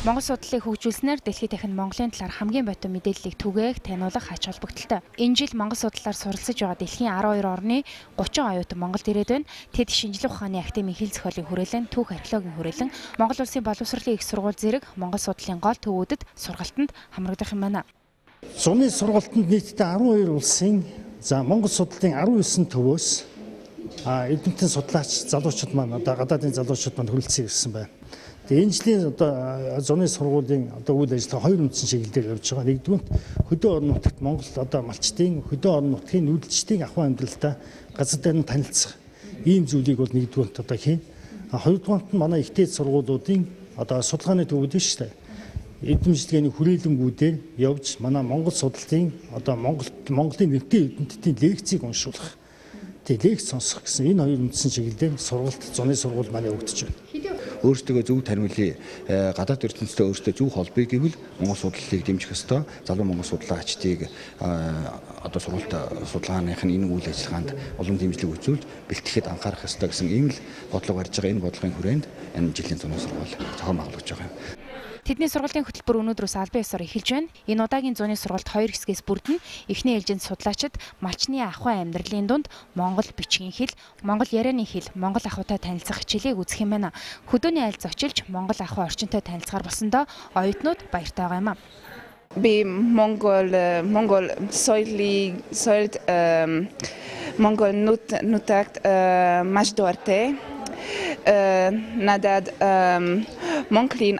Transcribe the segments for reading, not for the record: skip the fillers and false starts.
Монгол судлалыг хөгжүүлснээр дэлхийд дахин Монголын талаар хамгийн бодит мэдээллийг түгээх, таниулах ач холбогдолтой. Энэ жил Монгол судлалаар суралцж байгаа дэлхийн 12 орны 30 оюутан Монголд ирээд байна. Тэд шинжлэх ухааны академийн хил зохиолын хүрээлэн, түүх археологийн хүрээлэн, Монгол улсын боловсролын их сургууль зэрэг Монгол судлалын гол төвүүдэд сургалтанд хамрагдах юм байна. Зуны сургалтанд нийтдээ 12 улсын Монгол судлалын 19 төвөөс эднэтэн судлаач залуучууд маань гадаадын залуучууд маань хүрэлцэн ирсэн байна. Тэгээ энэ жилийн зуны сургуулийн үйл ажиллагаа хоёр үндсэн чиглэлээр явж байгаа. Нэгдүгээр хөдөө орон нутагт Монгол малчдын хөдөө орон нутгийн нүүдэлчдийн ахуйн амьдралтай газар дээр нь танилцах ийм зүйлийг бол нэгдүгээр хийн. Хоёрдугаарт нь манай ихтэй сургуулиудын судалгааны төвүүд биш үү? Эдэмжлэгийн хүрээлэнгүүдээр явж манай Монгол судлалын Монголын нэртэй эрдэмтдийн лекцийг уншуулах. Тэгээ лекц сонсох гэсэн энэ хоёр үндсэн чиглэлээр сургалт зуны сургууль маань явагдаж байна. Өөрсдөө зөв тариулъя. Гадаад ертөнцтэй өөрсдөө зөв холбоё гэвэл Монгол судлалыг дэмжих ёстой. Залуу Монгол судлаачдыг сургалт судалгааныхын энэ үйл ажиллагаанд олон дэмжлэг үзүүлж бэлтгэхэд анхаарах ёстой гэсэн ийм л бодлого гарч байгаа. Энэ бодлогын хүрээнд энэ жилийн зуны сургууль зохион байгуулагдж байгаа юм. Тэдний сургалтын хөтөлбөр өнөөдрөөс албан ёсоор эхэлж байна. Энэ удаагийн зуны сургалт хоёр хэсгээс бүрдэнэ. Эхний ээлжинд судлаачид малчны ахуй амьдралын дунд Монгол бичгийн хэл, Монгол ярианы хэл, Монгол ахуйтай танилцах хичээлийг үзэх юм байна. Хөдөөний айл зочилж Монгол ахуй орчинтой танилцахаар болсондоо оюутнууд баяртай байгаа юм а. Би Монгол соёлд Монгол нутагт маш дуртай. Надад Монголын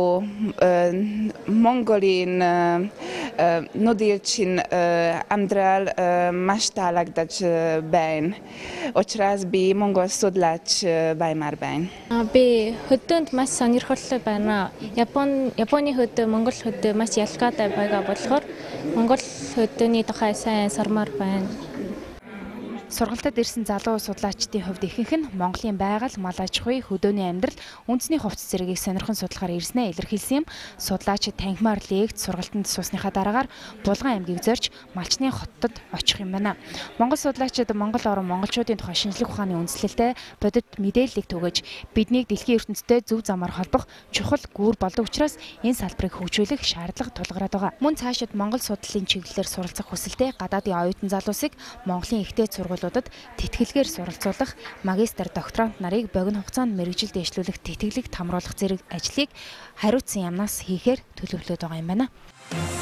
Монголын нүүдэлчин амьдрал маш таалагдаж байна. Учраас би Монгол судлаач баймаар байна. Би хөдөөнд маш сонирхолтой байна. Японы хөдөө, Монгол хөдөө маш ялгаатай байгаа болохоор Монгол хөдөөний тухай сайн сурмаар байна. Сургалтад ирсэн залуу судлаачдын хувьд ихэнх нь Монголын байгаль, мал аж ахуй, хөдөөний амьдрал, үндэсний хувцас зэргийг сонирхон судлахаар ирснээ илэрхийлсэн юм. Судлаачид танхимаар лекц сургалтанд суусныхаа дараагаар Булган аймгийг зорж малчны хотод очих юм байна. Монгол судлаачид Монгол орон монголчуудын тухай шинжлэх ухааны үндэслэлтэй бодит мэдээллийг түгэж биднийг дэлхийн ертөнцтэй зөв замаар холбох чухал гүүр болдог учраас энэ салбарыг хөгжүүлэх шаардлага тулгараад байгаа. Мөн цаашид Монгол судлалын чиглэлээр суралцах хүсэлтэй гадаадын оюутан залуусыг Монголын ихтэй сургуулиудад тэтгэлгээр суралцуулах, магистр, докторант нарыг богино хугацаанд мэргэжил дэвшлүүлэх, тэтгэлэг тамруулах зэрэг ажлыг хариуцсан ямнаас хийхээр төлөвлөд байгаа юм байна.